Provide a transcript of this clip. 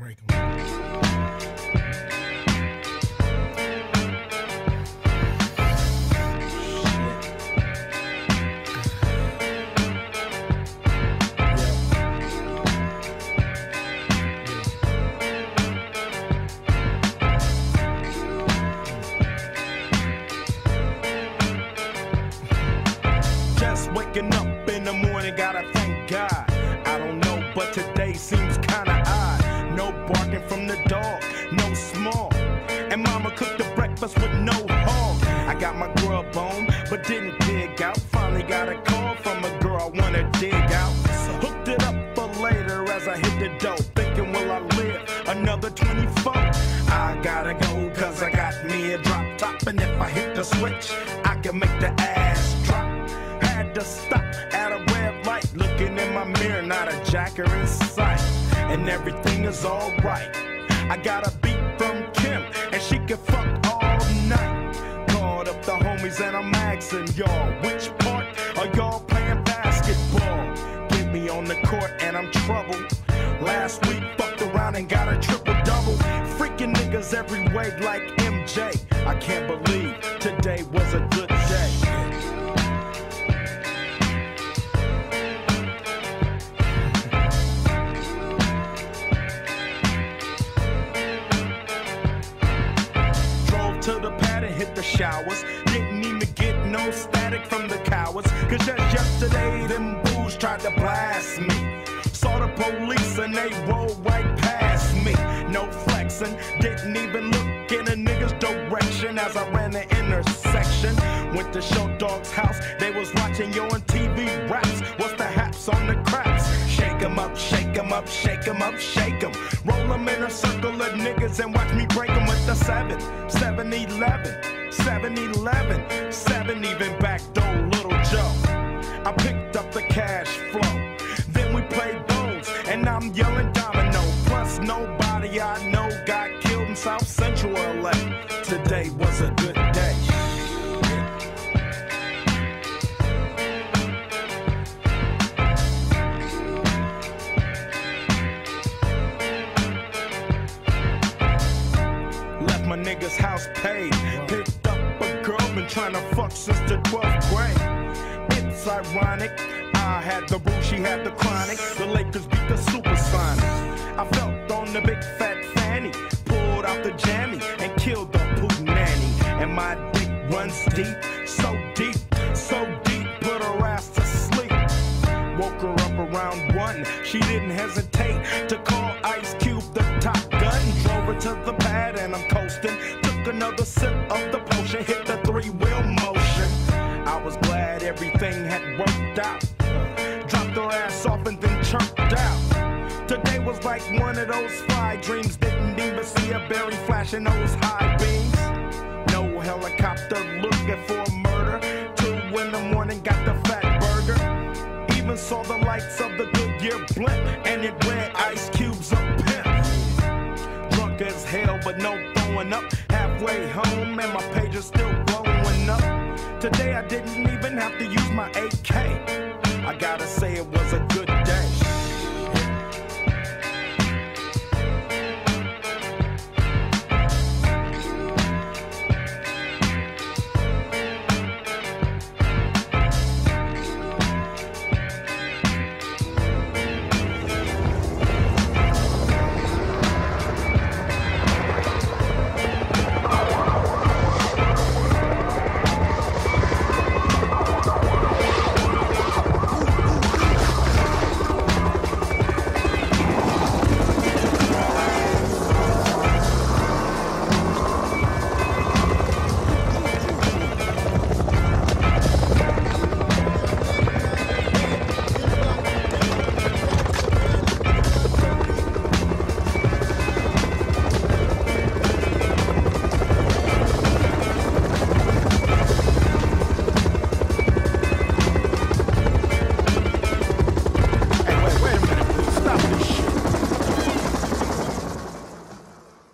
break them. Just waking up in the morning, gotta thank God. I don't know, but today seems kinda odd. No barking from the dog, no small. And mama cooked the breakfast with no hog. I got my grub on, but didn't dig out. Finally got a call from a girl I wanna dig out. Hooked it up for later as I hit the dough. Thinking, will I live another 24? I gotta go, cause I got me a drop top. And if I hit the switch, I can make the ass drop. Had to stop at a red light, looking in my mirror, not a jacker in sight. And everything is alright. I got a beat from Kim, and she can fuck all night. Called up the homies and I'm asking y'all, which part are y'all playing basketball? Get me on the court and I'm troubled. Last week fucked around and got a triple-double. Freaking niggas every way like MJ. I can't believe today was a good day. To the pad and hit the showers. Didn't even get no static from the cowards. Cause just yesterday them booze tried to blast me. Saw the police and they rolled right past me. No flexing, didn't even look in a nigga's direction as I ran the intersection. Went to Show Dog's house, they was watching yo on TV raps. What's the haps on the craps? Shake 'em up, shake 'em up, shake 'em up, shake 'em. Roll 'em in a circle of niggas and watch me break 'em with the 7-11, 7-11, 7 even backdoor Little Joe. I picked up the cash flow, then we played bones, and I'm yelling domino. Plus nobody I know got killed in South Central LA. Today was a good day. Left my nigga's house paid, picked up a girl, been trying to fuck since the 12th grade. It's ironic, I had the brew, she had the chronic. The Lakers beat the Supersonics. I felt on the big fat fanny, pulled out the jammy and killed the poop nanny. And my dick runs deep, so deep, so deep, put her ass to sleep. Woke her up around 1, she didn't hesitate to call Ice Cube the top gun. Drove her to the pad and I'm coasting. Took another sip of the potion, hit the 3-wheel motion. I was glad everything had worked out. Dropped her ass off and then chirped out. Today was like one of those fly dreams. Didn't even see a berry flashing those high beams. No helicopter looking for a murder. 2 in the morning, got the fat burger. Even saw the lights of the Goodyear blimp, and it read Ice Cube's a pimp. Drunk as hell, but no throwing up. Halfway home, and my page is still blowing up. Today I didn't even have to use my AK. I gotta say it was a good